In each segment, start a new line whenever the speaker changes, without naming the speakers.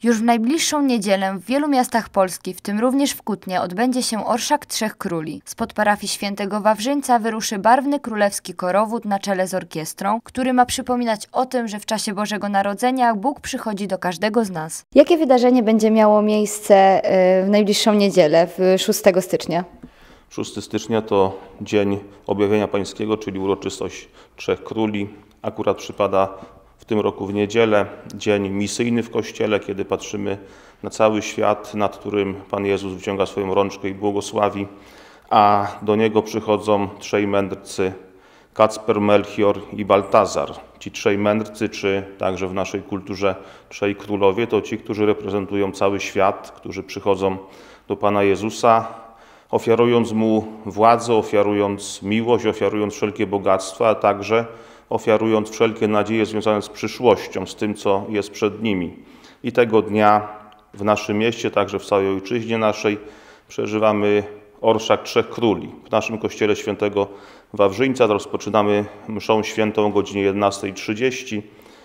Już w najbliższą niedzielę w wielu miastach Polski, w tym również w Kutnie, odbędzie się Orszak Trzech Króli. Spod parafii Świętego Wawrzyńca wyruszy barwny królewski korowód na czele z orkiestrą, który ma przypominać o tym, że w czasie Bożego Narodzenia Bóg przychodzi do każdego z nas. Jakie wydarzenie będzie miało miejsce w najbliższą niedzielę, w 6 stycznia?
6 stycznia to Dzień Objawienia Pańskiego, czyli uroczystość Trzech Króli. Akurat przypada w tym roku w niedzielę, dzień misyjny w Kościele, kiedy patrzymy na cały świat, nad którym Pan Jezus wyciąga swoją rączkę i błogosławi, a do Niego przychodzą trzej mędrcy, Kacper, Melchior i Baltazar. Ci trzej mędrcy, czy także w naszej kulturze trzej królowie, to ci, którzy reprezentują cały świat, którzy przychodzą do Pana Jezusa, ofiarując Mu władzę, ofiarując miłość, ofiarując wszelkie bogactwa, a także ofiarując wszelkie nadzieje związane z przyszłością, z tym, co jest przed nimi. I tego dnia w naszym mieście, także w całej ojczyźnie naszej, przeżywamy Orszak Trzech Króli. W naszym kościele Świętego Wawrzyńca rozpoczynamy mszą świętą o godzinie 11:30.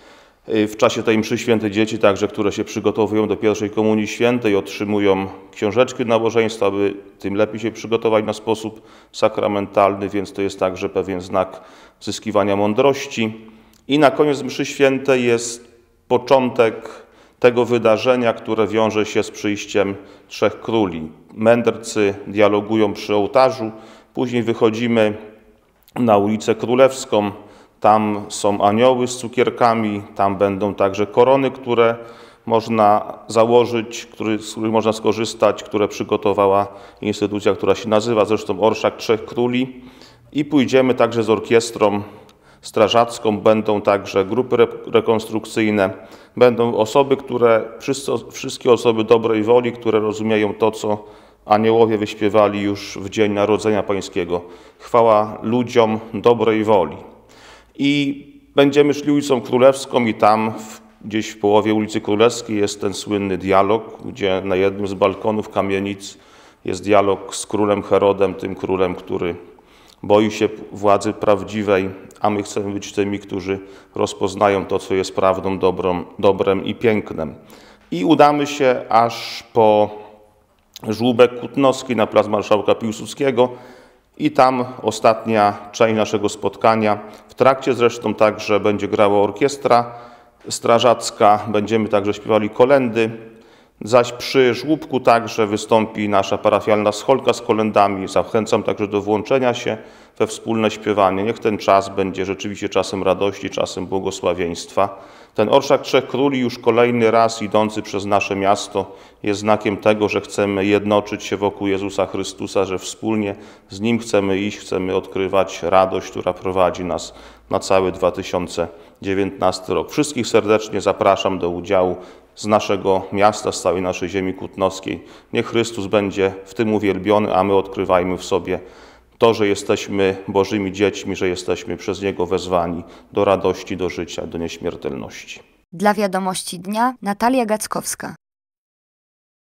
W czasie tej mszy świętej dzieci, także które się przygotowują do pierwszej komunii świętej, otrzymują książeczki nabożeństwa, aby tym lepiej się przygotować na sposób sakramentalny, więc to jest także pewien znak zyskiwania mądrości. I na koniec mszy świętej jest początek tego wydarzenia, które wiąże się z przyjściem Trzech Króli. Mędrcy dialogują przy ołtarzu, później wychodzimy na ulicę Królewską. Tam są anioły z cukierkami, tam będą także korony, które można założyć, z których można skorzystać, które przygotowała instytucja, która się nazywa zresztą Orszak Trzech Króli. I pójdziemy także z orkiestrą strażacką, będą także grupy rekonstrukcyjne, będą osoby, wszystkie osoby dobrej woli, które rozumieją to, co aniołowie wyśpiewali już w Dzień Narodzenia Pańskiego. Chwała ludziom dobrej woli. I będziemy szli ulicą Królewską i tam gdzieś w połowie ulicy Królewskiej jest ten słynny dialog, gdzie na jednym z balkonów kamienic jest dialog z królem Herodem, tym królem, który boi się władzy prawdziwej, a my chcemy być tymi, którzy rozpoznają to, co jest prawdą, dobrem i pięknem. I udamy się aż po żłóbek kutnowski na plac Marszałka Piłsudskiego i tam ostatnia część naszego spotkania. W trakcie zresztą także będzie grała orkiestra strażacka, będziemy także śpiewali kolędy, zaś przy żłóbku także wystąpi nasza parafialna scholka z kolędami. Zachęcam także do włączenia się we wspólne śpiewanie. Niech ten czas będzie rzeczywiście czasem radości, czasem błogosławieństwa. Ten Orszak Trzech Króli już kolejny raz idący przez nasze miasto jest znakiem tego, że chcemy jednoczyć się wokół Jezusa Chrystusa, że wspólnie z Nim chcemy iść, chcemy odkrywać radość, która prowadzi nas na cały 2019 rok. Wszystkich serdecznie zapraszam do udziału z naszego miasta, z całej naszej ziemi kutnowskiej. Niech Chrystus będzie w tym uwielbiony, a my odkrywajmy w sobie to, że jesteśmy Bożymi dziećmi, że jesteśmy przez Niego wezwani do radości, do życia, do nieśmiertelności.
Dla Wiadomości Dnia Natalia Gackowska.